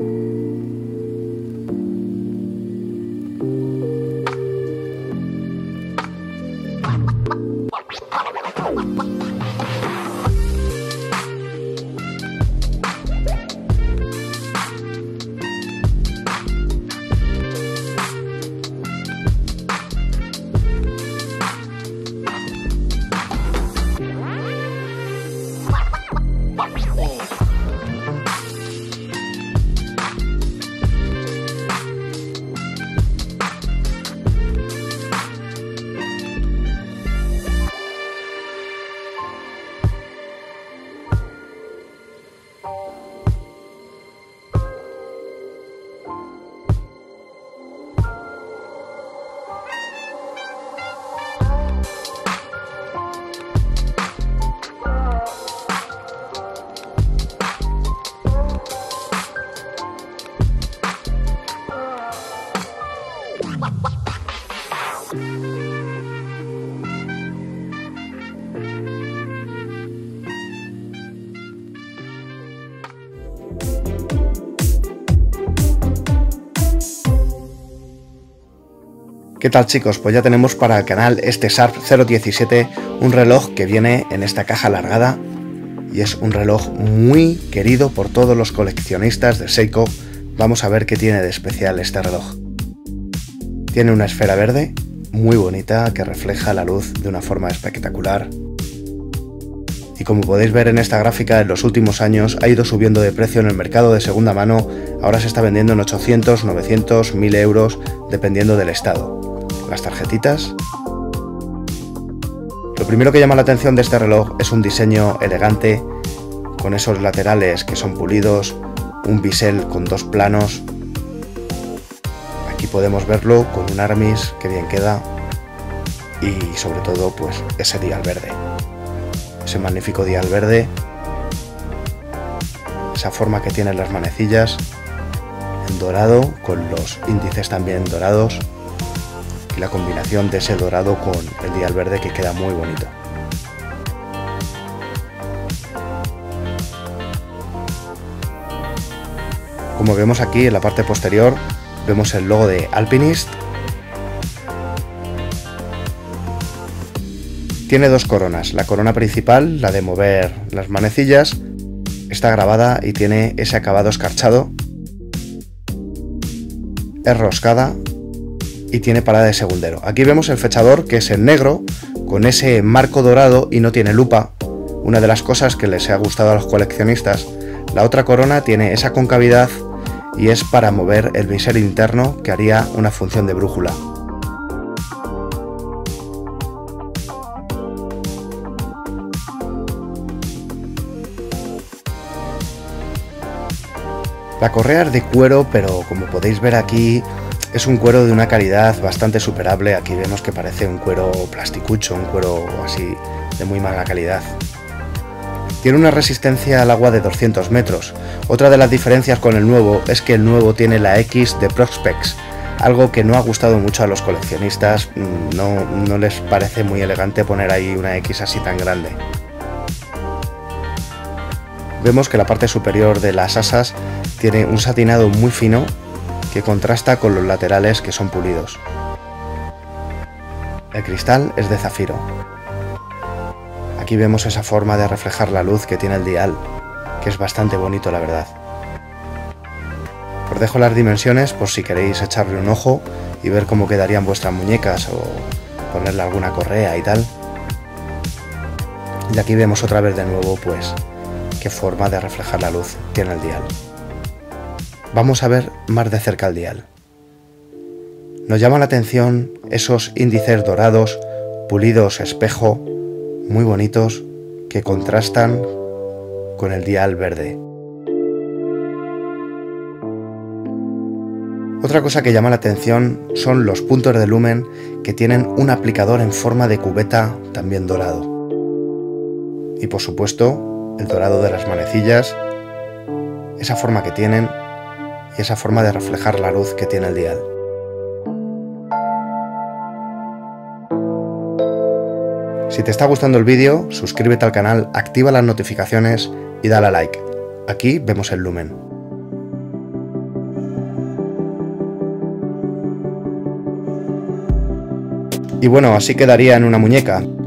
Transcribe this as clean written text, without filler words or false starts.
¿Qué tal, chicos? Pues ya tenemos para el canal este Sharp 017, un reloj que viene en esta caja alargada y es un reloj muy querido por todos los coleccionistas de Seiko. Vamos a ver qué tiene de especial este reloj. Tiene una esfera verde muy bonita que refleja la luz de una forma espectacular. Y como podéis ver en esta gráfica, en los últimos años ha ido subiendo de precio en el mercado de segunda mano. Ahora se está vendiendo en 800, 900, 1000 euros, dependiendo del estado. Las tarjetitas. Lo primero que llama la atención de este reloj es un diseño elegante, con esos laterales que son pulidos, un bisel con dos planos. Aquí podemos verlo con un armis que bien queda y sobre todo pues ese dial verde. Ese magnífico dial verde, esa forma que tienen las manecillas en dorado con los índices también dorados y la combinación de ese dorado con el dial verde que queda muy bonito. Como vemos aquí en la parte posterior vemos el logo de Alpinist. Tiene dos coronas, la corona principal, la de mover las manecillas, está grabada y tiene ese acabado escarchado, es roscada y tiene parada de segundero. Aquí vemos el fechador, que es en negro, con ese marco dorado y no tiene lupa, una de las cosas que les ha gustado a los coleccionistas. La otra corona tiene esa concavidad y es para mover el bisel interno, que haría una función de brújula. La correa es de cuero, pero como podéis ver aquí, es un cuero de una calidad bastante superable. Aquí vemos que parece un cuero plasticucho, un cuero así de muy mala calidad. Tiene una resistencia al agua de 200 metros. Otra de las diferencias con el nuevo es que el nuevo tiene la X de Prospex, algo que no ha gustado mucho a los coleccionistas. No les parece muy elegante poner ahí una X así tan grande. Vemos que la parte superior de las asas tiene un satinado muy fino que contrasta con los laterales, que son pulidos. El cristal es de zafiro. Aquí vemos esa forma de reflejar la luz que tiene el dial, que es bastante bonito, la verdad. Os dejo las dimensiones por si queréis echarle un ojo y ver cómo quedarían vuestras muñecas o ponerle alguna correa y tal. Y aquí vemos otra vez de nuevo pues qué forma de reflejar la luz tiene el dial. Vamos a ver más de cerca el dial. Nos llama la atención esos índices dorados, pulidos espejo, muy bonitos, que contrastan con el dial verde. Otra cosa que llama la atención son los puntos de lumen, que tienen un aplicador en forma de cubeta también dorado. Y por supuesto, el dorado de las manecillas, esa forma que tienen y esa forma de reflejar la luz que tiene el dial. Si te está gustando el vídeo, suscríbete al canal, activa las notificaciones y dale a like. Aquí vemos el lumen. Y bueno, así quedaría en una muñeca.